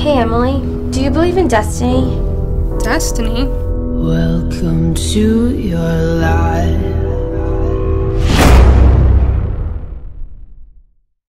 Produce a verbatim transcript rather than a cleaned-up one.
Hey, Emily. Do you believe in destiny? Destiny? Welcome to your life.